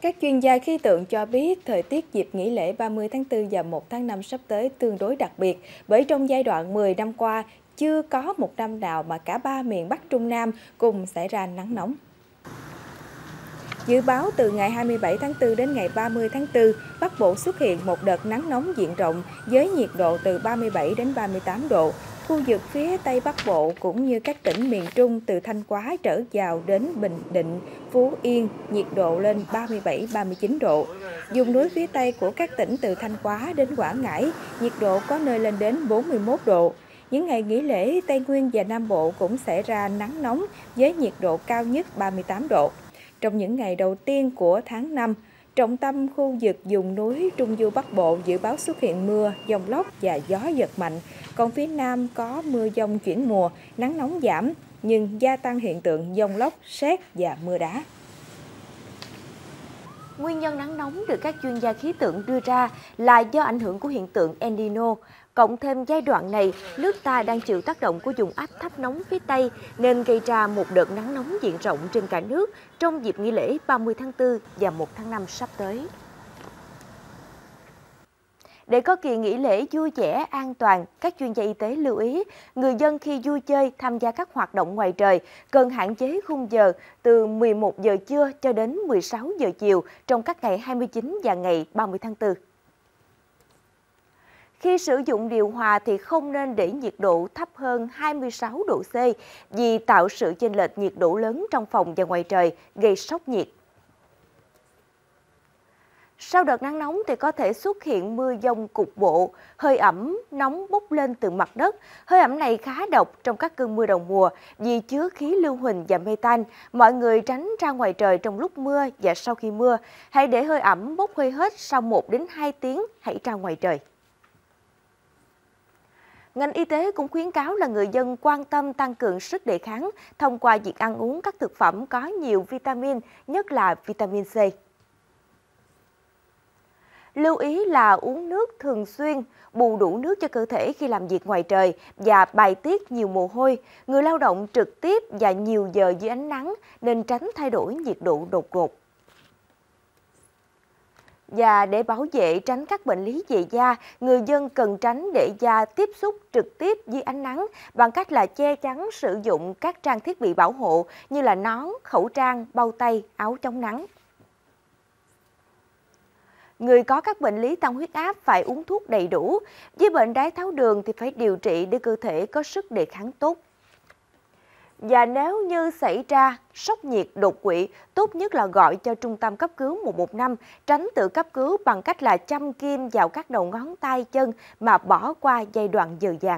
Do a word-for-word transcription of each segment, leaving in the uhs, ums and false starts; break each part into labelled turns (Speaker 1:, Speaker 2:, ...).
Speaker 1: Các chuyên gia khí tượng cho biết thời tiết dịp nghỉ lễ ba mươi tháng tư và một tháng năm sắp tới tương đối đặc biệt, bởi trong giai đoạn mười năm qua, chưa có một năm nào mà cả ba miền Bắc Trung Nam cùng xảy ra nắng nóng. Dự báo từ ngày hai mươi bảy tháng tư đến ngày ba mươi tháng tư, Bắc Bộ xuất hiện một đợt nắng nóng diện rộng với nhiệt độ từ ba mươi bảy đến ba mươi tám độ. Khu vực phía Tây Bắc Bộ cũng như các tỉnh miền Trung từ Thanh Hóa trở vào đến Bình Định, Phú Yên, nhiệt độ lên ba mươi bảy đến ba mươi chín độ. Vùng núi phía Tây của các tỉnh từ Thanh Hóa đến Quảng Ngãi, nhiệt độ có nơi lên đến bốn mươi mốt độ. Những ngày nghỉ lễ, Tây Nguyên và Nam Bộ cũng xảy ra nắng nóng với nhiệt độ cao nhất ba mươi tám độ. Trong những ngày đầu tiên của tháng năm, trọng tâm khu vực vùng núi Trung Du Bắc Bộ dự báo xuất hiện mưa, dông lốc và gió giật mạnh. Còn phía Nam có mưa dông chuyển mùa, nắng nóng giảm, nhưng gia tăng hiện tượng dông lốc, sét và mưa đá.
Speaker 2: Nguyên nhân nắng nóng được các chuyên gia khí tượng đưa ra là do ảnh hưởng của hiện tượng El Nino. Cộng thêm giai đoạn này, nước ta đang chịu tác động của vùng áp thấp nóng phía Tây nên gây ra một đợt nắng nóng diện rộng trên cả nước trong dịp nghỉ lễ ba mươi tháng tư và một tháng năm sắp tới. Để có kỳ nghỉ lễ vui vẻ, an toàn, các chuyên gia y tế lưu ý, người dân khi vui chơi, tham gia các hoạt động ngoài trời cần hạn chế khung giờ từ mười một giờ trưa cho đến mười sáu giờ chiều trong các ngày hai mươi chín và ngày ba mươi tháng tư. Khi sử dụng điều hòa thì không nên để nhiệt độ thấp hơn hai mươi sáu độ C vì tạo sự chênh lệch nhiệt độ lớn trong phòng và ngoài trời, gây sốc nhiệt. Sau đợt nắng nóng thì có thể xuất hiện mưa dông cục bộ, hơi ẩm, nóng bốc lên từ mặt đất. Hơi ẩm này khá độc trong các cơn mưa đầu mùa vì chứa khí lưu huỳnh và metan. Mọi người tránh ra ngoài trời trong lúc mưa và sau khi mưa. Hãy để hơi ẩm bốc hơi hết sau một đến hai tiếng, hãy ra ngoài trời. Ngành y tế cũng khuyến cáo là người dân quan tâm tăng cường sức đề kháng thông qua việc ăn uống các thực phẩm có nhiều vitamin, nhất là vitamin C. Lưu ý là uống nước thường xuyên, bù đủ nước cho cơ thể khi làm việc ngoài trời và bài tiết nhiều mồ hôi. Người lao động trực tiếp và nhiều giờ dưới ánh nắng nên tránh thay đổi nhiệt độ đột ngột. Và để bảo vệ tránh các bệnh lý về da, người dân cần tránh để da tiếp xúc trực tiếp dưới ánh nắng bằng cách là che chắn sử dụng các trang thiết bị bảo hộ như là nón, khẩu trang, bao tay, áo chống nắng. Người có các bệnh lý tăng huyết áp phải uống thuốc đầy đủ, với bệnh đái tháo đường thì phải điều trị để cơ thể có sức đề kháng tốt. Và nếu như xảy ra sốc nhiệt đột quỵ, tốt nhất là gọi cho trung tâm cấp cứu một một năm, tránh tự cấp cứu bằng cách là châm kim vào các đầu ngón tay chân mà bỏ qua giai đoạn giờ vàng.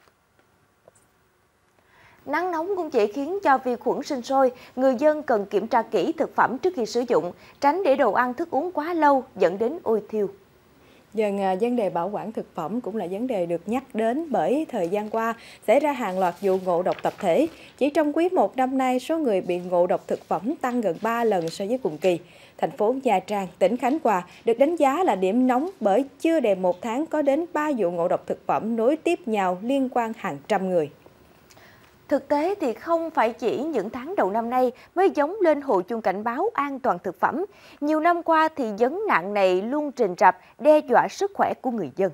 Speaker 2: Nắng nóng cũng dễ khiến cho vi khuẩn sinh sôi, người dân cần kiểm tra kỹ thực phẩm trước khi sử dụng, tránh để đồ ăn thức uống quá lâu dẫn đến ôi thiêu.
Speaker 1: Dần vấn đề bảo quản thực phẩm cũng là vấn đề được nhắc đến bởi thời gian qua xảy ra hàng loạt vụ ngộ độc tập thể. Chỉ trong quý một năm nay, số người bị ngộ độc thực phẩm tăng gần ba lần so với cùng kỳ. Thành phố Nha Trang, tỉnh Khánh Hòa được đánh giá là điểm nóng bởi chưa đầy một tháng có đến ba vụ ngộ độc thực phẩm nối tiếp nhau liên quan hàng trăm người.
Speaker 2: Thực tế thì không phải chỉ những tháng đầu năm nay mới giống lên hồi chuông cảnh báo an toàn thực phẩm. Nhiều năm qua thì vấn nạn này luôn rình rập đe dọa sức khỏe của người dân.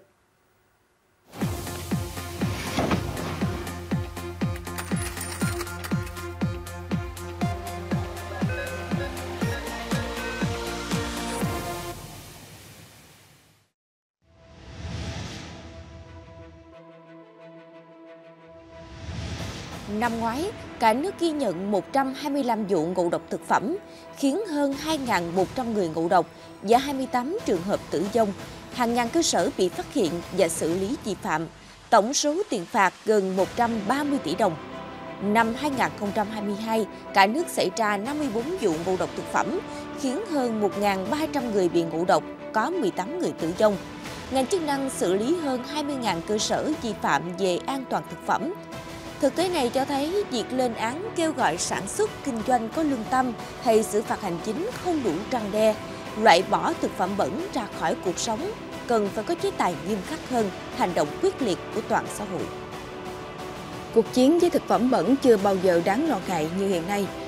Speaker 2: Năm ngoái, cả nước ghi nhận một trăm hai mươi lăm vụ ngộ độc thực phẩm, khiến hơn hai nghìn một trăm người ngộ độc và hai mươi tám trường hợp tử vong. Hàng ngàn cơ sở bị phát hiện và xử lý vi phạm. Tổng số tiền phạt gần một trăm ba mươi tỷ đồng. Năm hai nghìn không trăm hai mươi hai, cả nước xảy ra năm mươi bốn vụ ngộ độc thực phẩm, khiến hơn một nghìn ba trăm người bị ngộ độc, có mười tám người tử vong. Ngành chức năng xử lý hơn hai mươi nghìn cơ sở vi phạm về an toàn thực phẩm. Thực tế này cho thấy việc lên án kêu gọi sản xuất, kinh doanh có lương tâm hay xử phạt hành chính không đủ răn đe, loại bỏ thực phẩm bẩn ra khỏi cuộc sống, cần phải có chế tài nghiêm khắc hơn, hành động quyết liệt của toàn xã hội.
Speaker 1: Cuộc chiến với thực phẩm bẩn chưa bao giờ đáng lo ngại như hiện nay.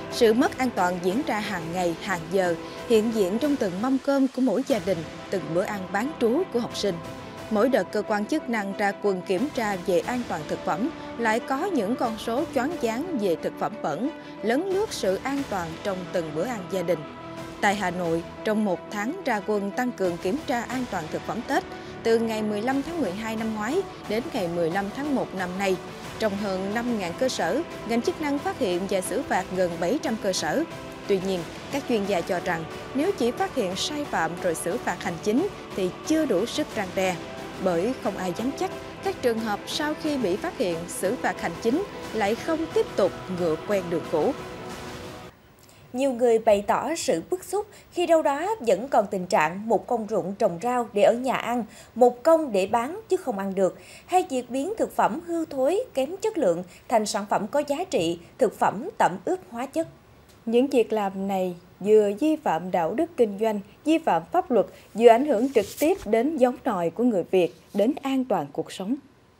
Speaker 1: Sự mất an toàn diễn ra hàng ngày, hàng giờ, hiện diện trong từng mâm cơm của mỗi gia đình, từng bữa ăn bán trú của học sinh. Mỗi đợt cơ quan chức năng ra quân kiểm tra về an toàn thực phẩm lại có những con số choáng váng về thực phẩm bẩn, lấn lướt sự an toàn trong từng bữa ăn gia đình. Tại Hà Nội, trong một tháng ra quân tăng cường kiểm tra an toàn thực phẩm Tết, từ ngày mười lăm tháng mười hai năm ngoái đến ngày mười lăm tháng một năm nay, trong hơn năm nghìn cơ sở, ngành chức năng phát hiện và xử phạt gần bảy trăm cơ sở. Tuy nhiên, các chuyên gia cho rằng nếu chỉ phát hiện sai phạm rồi xử phạt hành chính thì chưa đủ sức răn đe, bởi không ai dám chắc các trường hợp sau khi bị phát hiện xử phạt hành chính lại không tiếp tục ngựa quen đường cũ.
Speaker 2: Nhiều người bày tỏ sự bức xúc khi đâu đó vẫn còn tình trạng một công ruộng trồng rau để ở nhà ăn, một công để bán chứ không ăn được, hay việc biến thực phẩm hư thối, kém chất lượng thành sản phẩm có giá trị, thực phẩm tẩm ướp hóa chất.
Speaker 1: Những việc làm này vừa vi phạm đạo đức kinh doanh, vi phạm pháp luật, vừa ảnh hưởng trực tiếp đến giống nòi của người Việt, đến an toàn cuộc sống.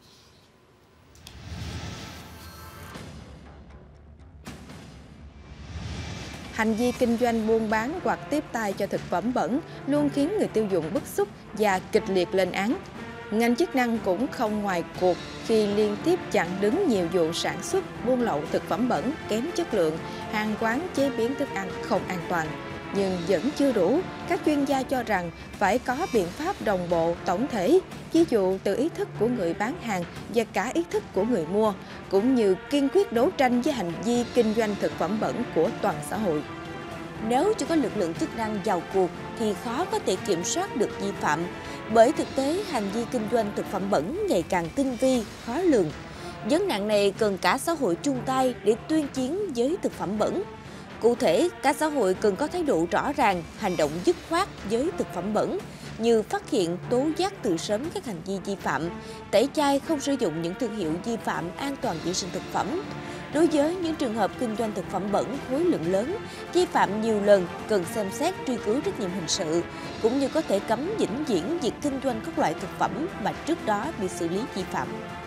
Speaker 1: Hành vi kinh doanh buôn bán hoặc tiếp tay cho thực phẩm bẩn luôn khiến người tiêu dùng bức xúc và kịch liệt lên án. Ngành chức năng cũng không ngoài cuộc khi liên tiếp chặn đứng nhiều vụ sản xuất, buôn lậu thực phẩm bẩn, kém chất lượng, hàng quán chế biến thức ăn không an toàn. Nhưng vẫn chưa đủ, các chuyên gia cho rằng phải có biện pháp đồng bộ, tổng thể, ví dụ từ ý thức của người bán hàng và cả ý thức của người mua, cũng như kiên quyết đấu tranh với hành vi kinh doanh thực phẩm bẩn của toàn xã hội.
Speaker 2: Nếu chưa có lực lượng chức năng vào cuộc thì khó có thể kiểm soát được vi phạm, bởi thực tế hành vi kinh doanh thực phẩm bẩn ngày càng tinh vi, khó lường. Vấn nạn này cần cả xã hội chung tay để tuyên chiến với thực phẩm bẩn. Cụ thể, cả xã hội cần có thái độ rõ ràng, hành động dứt khoát với thực phẩm bẩn, như phát hiện, tố giác từ sớm các hành vi vi phạm, tẩy chay không sử dụng những thương hiệu vi phạm an toàn vệ sinh thực phẩm. Đối với những trường hợp kinh doanh thực phẩm bẩn khối lượng lớn, vi phạm nhiều lần cần xem xét truy cứu trách nhiệm hình sự, cũng như có thể cấm vĩnh viễn việc kinh doanh các loại thực phẩm mà trước đó bị xử lý vi phạm.